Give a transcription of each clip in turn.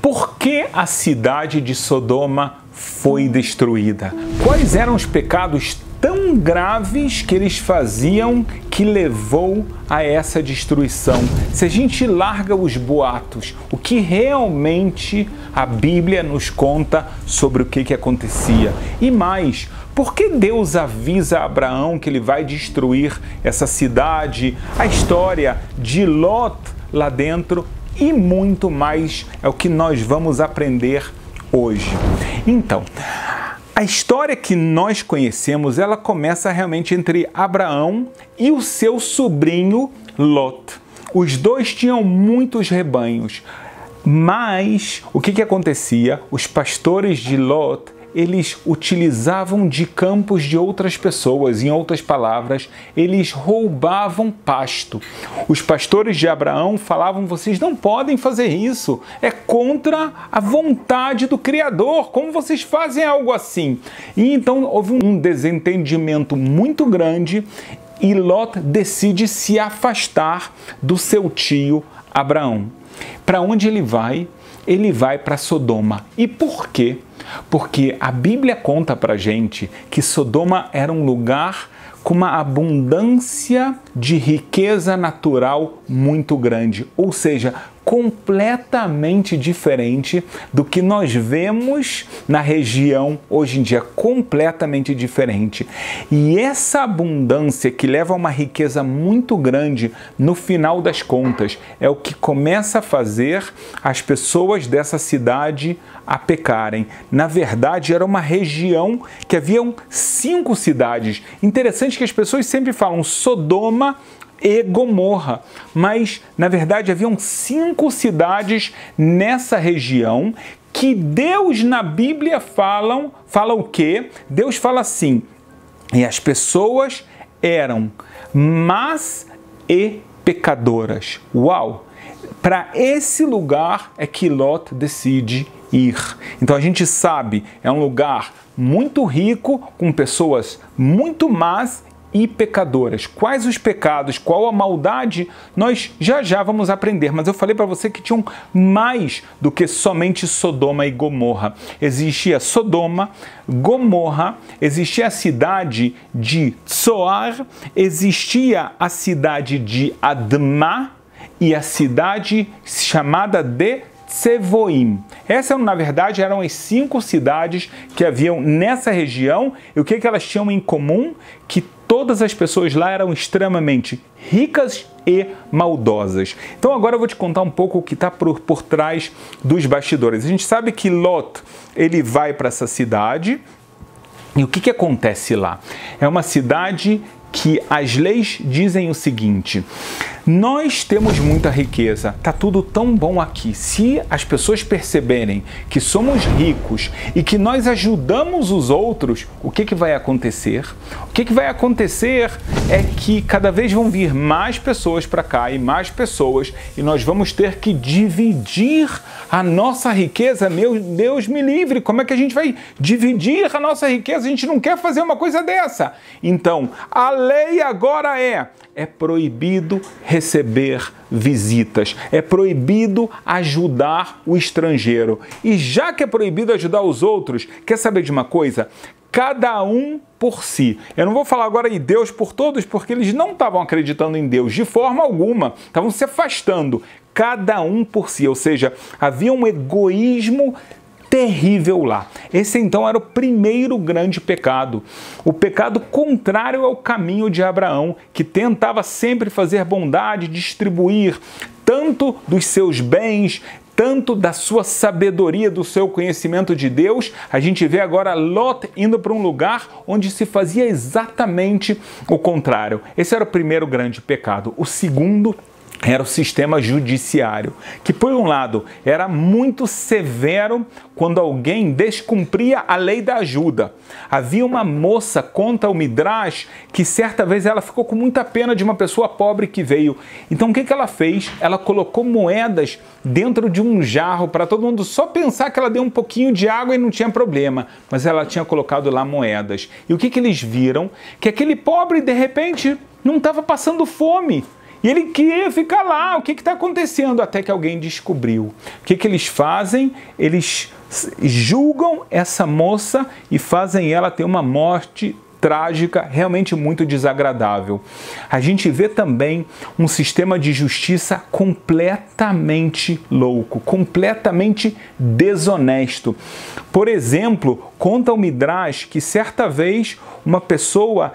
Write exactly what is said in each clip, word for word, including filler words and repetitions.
Por que a cidade de Sodoma foi destruída? Quais eram os pecados tão graves que eles faziam que levou a essa destruição? Se a gente larga os boatos, o que realmente a Bíblia nos conta sobre o que, que acontecia? E mais, por que Deus avisa Abraão que ele vai destruir essa cidade? A história de Lot lá dentro e muito mais é o que nós vamos aprender hoje. Então, a história que nós conhecemos, ela começa realmente entre Abraão e o seu sobrinho Lot. Os dois tinham muitos rebanhos, mas o que, que acontecia? Os pastores de Lot, eles utilizavam de campos de outras pessoas. Em outras palavras, eles roubavam pasto. Os pastores de Abraão falavam: vocês não podem fazer isso, é contra a vontade do Criador, como vocês fazem algo assim? E então houve um desentendimento muito grande e Lot decide se afastar do seu tio Abraão. Para onde ele vai? Ele vai para Sodoma. E por quê? Porque a Bíblia conta pra gente que Sodoma era um lugar com uma abundância de riqueza natural muito grande, ou seja, completamente diferente do que nós vemos na região hoje em dia, completamente diferente. E essa abundância que leva a uma riqueza muito grande, no final das contas, é o que começa a fazer as pessoas dessa cidade a pecarem. Na verdade, era uma região que haviam cinco cidades. Interessante que as pessoas sempre falam Sodoma e Gomorra, mas na verdade haviam cinco cidades nessa região que Deus na Bíblia falam, fala o quê? Deus fala assim: e as pessoas eram más e pecadoras. Uau! Para esse lugar é que Lot decide ir. Então a gente sabe, é um lugar muito rico, com pessoas muito más e pecadoras. Quais os pecados, qual a maldade, nós já já vamos aprender, mas eu falei para você que tinham mais do que somente Sodoma e Gomorra. Existia Sodoma, Gomorra, existia a cidade de Tsoar, existia a cidade de Admá e a cidade chamada de Tsevoim. Essas, na verdade, eram as cinco cidades que haviam nessa região. E o que, que elas tinham em comum? Que todas as pessoas lá eram extremamente ricas e maldosas. Então agora eu vou te contar um pouco o que está por, por trás dos bastidores. A gente sabe que Lot, ele vai para essa cidade. E o que, que acontece lá? É uma cidade que as leis dizem o seguinte: nós temos muita riqueza, tá tudo tão bom aqui. Se as pessoas perceberem que somos ricos e que nós ajudamos os outros, o que, que vai acontecer? O que, que vai acontecer é que cada vez vão vir mais pessoas para cá e mais pessoas, e nós vamos ter que dividir a nossa riqueza. Meu Deus me livre, como é que a gente vai dividir a nossa riqueza? A gente não quer fazer uma coisa dessa. Então, a lei agora é, é proibido receber visitas, é proibido ajudar o estrangeiro. E já que é proibido ajudar os outros, quer saber de uma coisa? Cada um por si. Eu não vou falar agora em Deus por todos, porque eles não estavam acreditando em Deus de forma alguma, estavam se afastando. Cada um por si, ou seja, havia um egoísmo terrível lá. Esse então era o primeiro grande pecado. O pecado contrário ao caminho de Abraão, que tentava sempre fazer bondade, distribuir tanto dos seus bens, tanto da sua sabedoria, do seu conhecimento de Deus. A gente vê agora Lot indo para um lugar onde se fazia exatamente o contrário. Esse era o primeiro grande pecado. O segundo era o sistema judiciário, que por um lado era muito severo quando alguém descumpria a lei da ajuda. Havia uma moça, conta o Midrash, que certa vez ela ficou com muita pena de uma pessoa pobre que veio. Então o que, que ela fez? Ela colocou moedas dentro de um jarro para todo mundo só pensar que ela deu um pouquinho de água e não tinha problema, mas ela tinha colocado lá moedas. E o que, que eles viram? Que aquele pobre de repente não estava passando fome. E ele queria ficar lá, o que está acontecendo? Até que alguém descobriu. O que, que eles fazem? Eles julgam essa moça e fazem ela ter uma morte trágica, realmente muito desagradável. A gente vê também um sistema de justiça completamente louco, completamente desonesto. Por exemplo, conta o Midrash que certa vez uma pessoa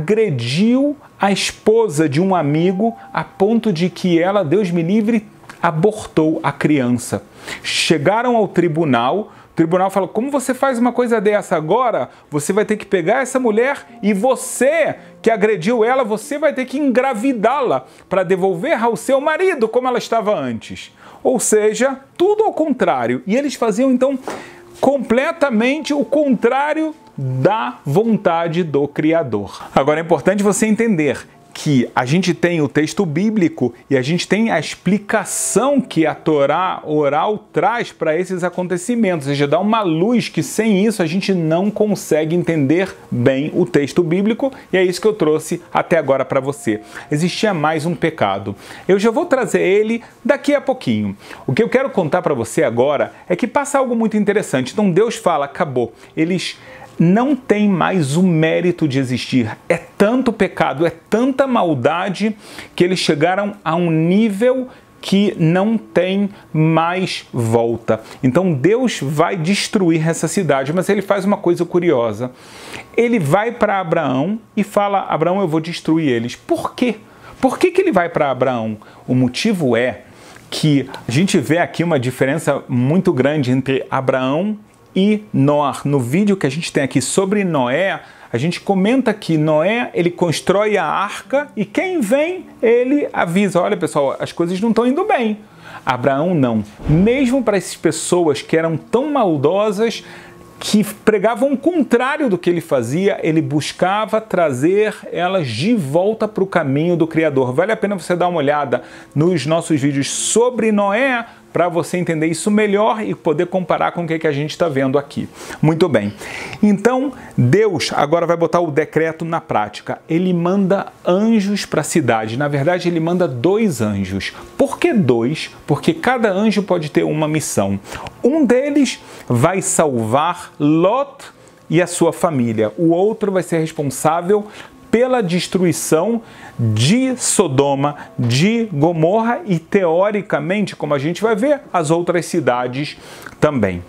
agrediu a esposa de um amigo a ponto de que ela, Deus me livre, abortou a criança. Chegaram ao tribunal. O tribunal falou, como você faz uma coisa dessa agora? Você vai ter que pegar essa mulher e você que agrediu ela, você vai ter que engravidá-la para devolver ao seu marido como ela estava antes. Ou seja, tudo ao contrário. E eles faziam então completamente o contrário da vontade do Criador. Agora é importante você entender que a gente tem o texto bíblico e a gente tem a explicação que a Torá oral traz para esses acontecimentos, ou seja, dá uma luz que sem isso a gente não consegue entender bem o texto bíblico, e é isso que eu trouxe até agora para você. Existia mais um pecado. Eu já vou trazer ele daqui a pouquinho. O que eu quero contar para você agora é que passa algo muito interessante. Então Deus fala, acabou. Eles não tem mais o mérito de existir. É tanto pecado, é tanta maldade que eles chegaram a um nível que não tem mais volta. Então Deus vai destruir essa cidade, mas ele faz uma coisa curiosa. Ele vai para Abraão e fala, Abraão, eu vou destruir eles. Por quê? Por que que ele vai para Abraão? O motivo é que a gente vê aqui uma diferença muito grande entre Abraão e Noé. No vídeo que a gente tem aqui sobre Noé, a gente comenta que Noé, ele constrói a arca e quem vem, ele avisa, olha pessoal, as coisas não estão indo bem. Abraão não. Mesmo para essas pessoas que eram tão maldosas, que pregavam o contrário do que ele fazia, ele buscava trazer elas de volta para o caminho do Criador. Vale a pena você dar uma olhada nos nossos vídeos sobre Noé, para você entender isso melhor e poder comparar com o que a gente está vendo aqui. Muito bem. Então, Deus agora vai botar o decreto na prática. Ele manda anjos para a cidade. Na verdade, ele manda dois anjos. Por que dois? Porque cada anjo pode ter uma missão. Um deles vai salvar Lot e a sua família. O outro vai ser responsável pela destruição de Sodoma, de Gomorra e, teoricamente, como a gente vai ver, as outras cidades também.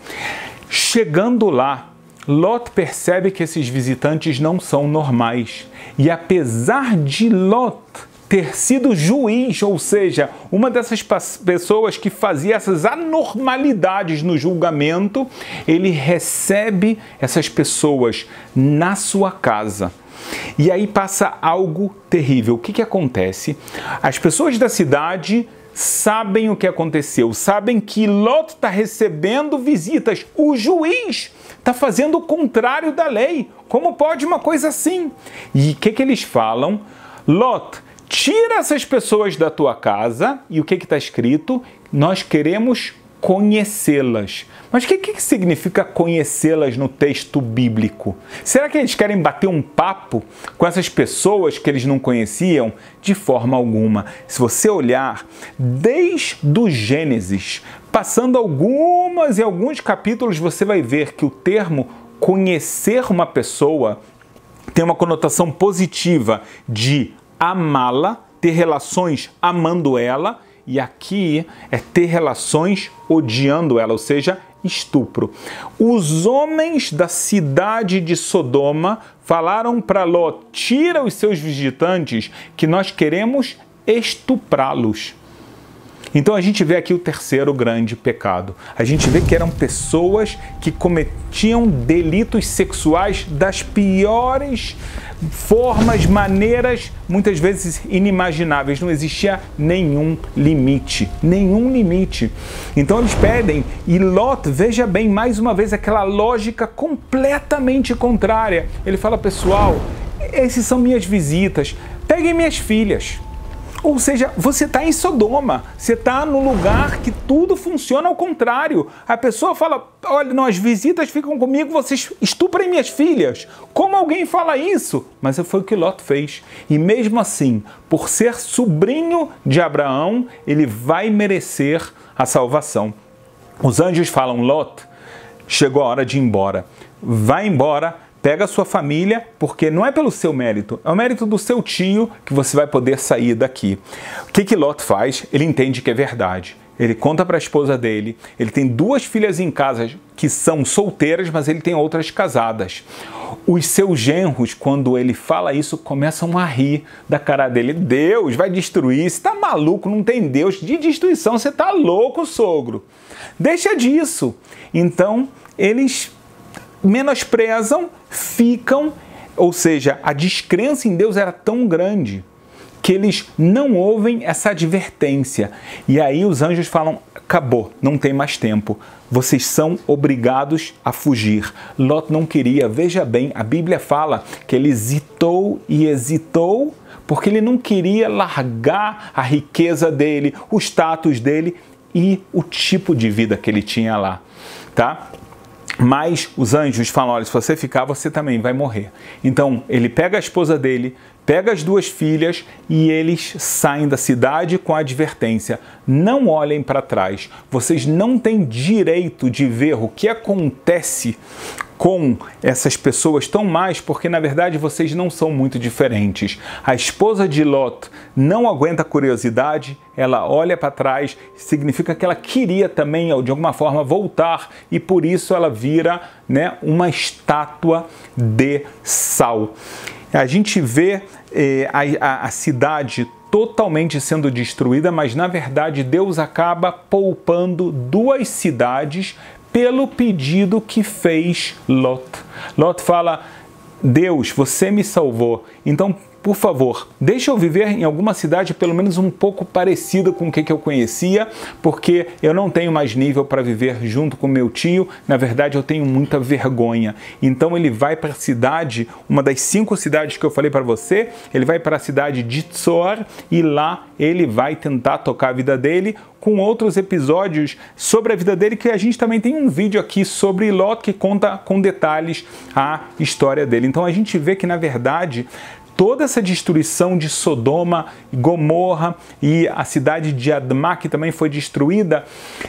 Chegando lá, Lot percebe que esses visitantes não são normais. E apesar de Lot ter sido juiz, ou seja, uma dessas pessoas que fazia essas anormalidades no julgamento, ele recebe essas pessoas na sua casa. E aí passa algo terrível. O que que acontece? As pessoas da cidade sabem o que aconteceu, sabem que Lot está recebendo visitas. O juiz está fazendo o contrário da lei. Como pode uma coisa assim? E o que que eles falam? Lot, tira essas pessoas da tua casa. E o que que está escrito? Nós queremos conhecê-las. Mas o que, que significa conhecê-las no texto bíblico? Será que eles querem bater um papo com essas pessoas que eles não conheciam? De forma alguma. Se você olhar desde o Gênesis, passando algumas e alguns capítulos, você vai ver que o termo conhecer uma pessoa tem uma conotação positiva de amá-la, ter relações amando ela, e aqui é ter relações odiando ela, ou seja, estupro. Os homens da cidade de Sodoma falaram para Ló, tira os seus visitantes que nós queremos estuprá-los. Então a gente vê aqui o terceiro grande pecado. A gente vê que eram pessoas que cometiam delitos sexuais das piores formas, maneiras, muitas vezes inimagináveis. Não existia nenhum limite, nenhum limite. Então eles pedem, e Lot, veja bem, mais uma vez, aquela lógica completamente contrária. Ele fala, pessoal, esses são minhas visitas, peguem minhas filhas. Ou seja, você está em Sodoma, você está no lugar que tudo funciona ao contrário. A pessoa fala, olha, não, as visitas ficam comigo, vocês estuprem minhas filhas. Como alguém fala isso? Mas foi o que Lot fez. E mesmo assim, por ser sobrinho de Abraão, ele vai merecer a salvação. Os anjos falam, Lot, chegou a hora de ir embora. Vai embora. Pega a sua família, porque não é pelo seu mérito, é o mérito do seu tio que você vai poder sair daqui. O que que Lot faz? Ele entende que é verdade. Ele conta para a esposa dele, ele tem duas filhas em casa que são solteiras, mas ele tem outras casadas. Os seus genros, quando ele fala isso, começam a rir da cara dele. Deus vai destruir, você tá maluco, não tem Deus. De destruição, você tá louco, sogro. Deixa disso. Então, eles menosprezam, ficam, ou seja, a descrença em Deus era tão grande que eles não ouvem essa advertência. E aí os anjos falam, acabou, não tem mais tempo, vocês são obrigados a fugir. Lot não queria, veja bem, a Bíblia fala que ele hesitou e hesitou porque ele não queria largar a riqueza dele, o status dele e o tipo de vida que ele tinha lá, tá? Mas os anjos falam, olha, se você ficar, você também vai morrer. Então, ele pega a esposa dele, pega as duas filhas e eles saem da cidade com a advertência. Não olhem para trás. Vocês não têm direito de ver o que acontece com essas pessoas tão mais, porque na verdade vocês não são muito diferentes. A esposa de Lot não aguenta a curiosidade, ela olha para trás, significa que ela queria também, de alguma forma, voltar, e por isso ela vira, né, uma estátua de sal. A gente vê eh, a, a cidade totalmente sendo destruída, mas na verdade Deus acaba poupando duas cidades pelo pedido que fez Lot. Lot fala, Deus, você me salvou, então, por favor, deixa eu viver em alguma cidade pelo menos um pouco parecida com o que eu conhecia, porque eu não tenho mais nível para viver junto com meu tio, na verdade eu tenho muita vergonha. Então ele vai para a cidade, uma das cinco cidades que eu falei para você, ele vai para a cidade de Tzor e lá ele vai tentar tocar a vida dele, com outros episódios sobre a vida dele, que a gente também tem um vídeo aqui sobre Lot que conta com detalhes a história dele. Então a gente vê que na verdade toda essa destruição de Sodoma, Gomorra e a cidade de Admá, que também foi destruída,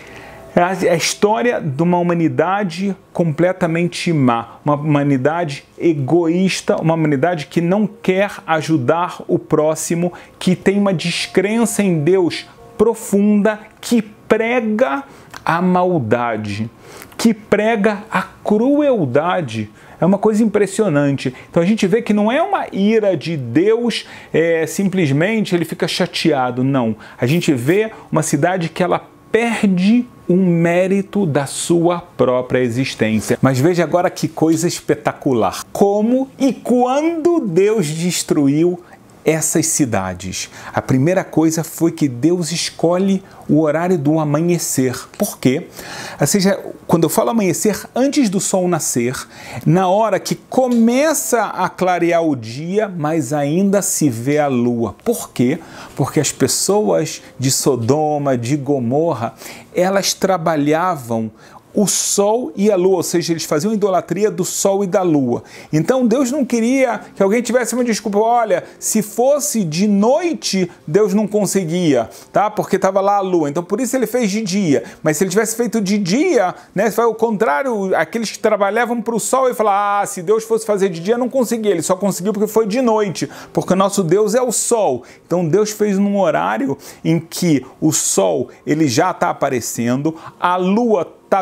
é a história de uma humanidade completamente má, uma humanidade egoísta, uma humanidade que não quer ajudar o próximo, que tem uma descrença em Deus profunda, que prega a maldade, que prega a crueldade. É uma coisa impressionante. Então a gente vê que não é uma ira de Deus, é, simplesmente ele fica chateado. Não. A gente vê uma cidade que ela perde um mérito da sua própria existência. Mas veja agora que coisa espetacular. Como e quando Deus destruiu essas cidades? A primeira coisa foi que Deus escolhe o horário do amanhecer. Por quê? Ou seja, quando eu falo amanhecer, antes do sol nascer, na hora que começa a clarear o dia, mas ainda se vê a lua. Por quê? Porque as pessoas de Sodoma, de Gomorra, elas trabalhavam o sol e a lua, ou seja, eles faziam idolatria do sol e da lua. Então Deus não queria que alguém tivesse uma desculpa, olha, se fosse de noite, Deus não conseguia, tá? Porque estava lá a lua, então por isso ele fez de dia. Mas se ele tivesse feito de dia, né, foi o contrário, aqueles que trabalhavam para o sol e falavam, ah, se Deus fosse fazer de dia, não conseguia, ele só conseguiu porque foi de noite, porque o nosso Deus é o sol. Então Deus fez num horário em que o sol ele já está aparecendo, a lua está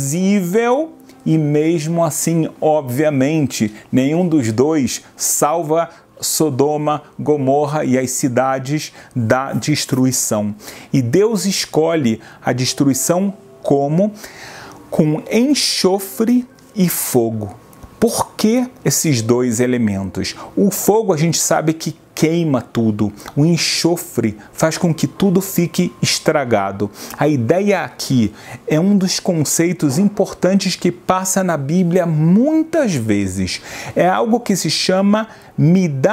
visível e mesmo assim, obviamente, nenhum dos dois salva Sodoma, Gomorra e as cidades da destruição. E Deus escolhe a destruição como? Com enxofre e fogo. Por que esses dois elementos? O fogo a gente sabe que queima tudo. O enxofre faz com que tudo fique estragado. A ideia aqui é um dos conceitos importantes que passa na Bíblia muitas vezes. É algo que se chama Midah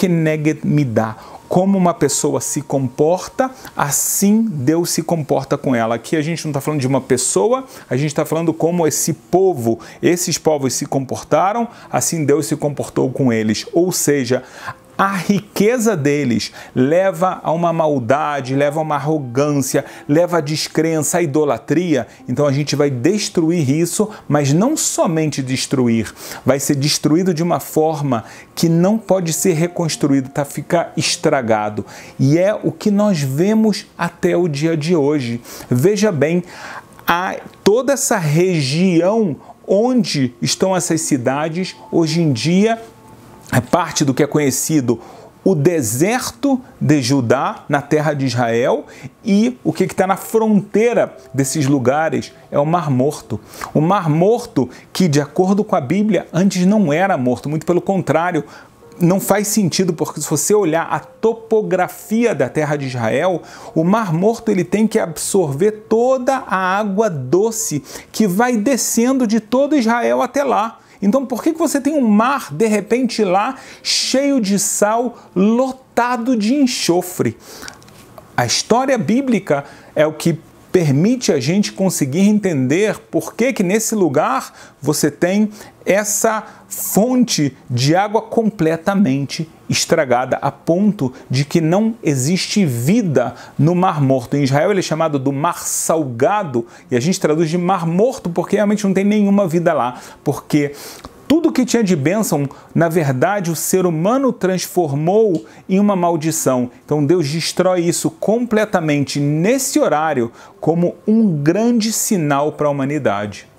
keneged midah. Como uma pessoa se comporta, assim Deus se comporta com ela. Aqui a gente não está falando de uma pessoa, a gente está falando como esse povo, esses povos se comportaram, assim Deus se comportou com eles. Ou seja, a riqueza deles leva a uma maldade, leva a uma arrogância, leva a descrença, a idolatria. Então a gente vai destruir isso, mas não somente destruir, vai ser destruído de uma forma que não pode ser reconstruído, tá? Fica estragado. E é o que nós vemos até o dia de hoje. Veja bem, a, toda essa região onde estão essas cidades, hoje em dia, é parte do que é conhecido o deserto de Judá, na terra de Israel, e o que está na fronteira desses lugares é o Mar Morto. O Mar Morto que, de acordo com a Bíblia, antes não era morto, muito pelo contrário, não faz sentido, porque se você olhar a topografia da terra de Israel, o Mar Morto ele tem que absorver toda a água doce que vai descendo de todo Israel até lá. Então, por que você tem um mar, de repente, lá, cheio de sal, lotado de enxofre? A história bíblica é o que permite a gente conseguir entender por que que nesse lugar você tem essa fonte de água completamente estragada, a ponto de que não existe vida no Mar Morto. Em Israel ele é chamado do Mar Salgado, e a gente traduz de Mar Morto porque realmente não tem nenhuma vida lá, porque tudo que tinha de bênção, na verdade, o ser humano transformou em uma maldição. Então Deus destrói isso completamente nesse horário como um grande sinal para a humanidade.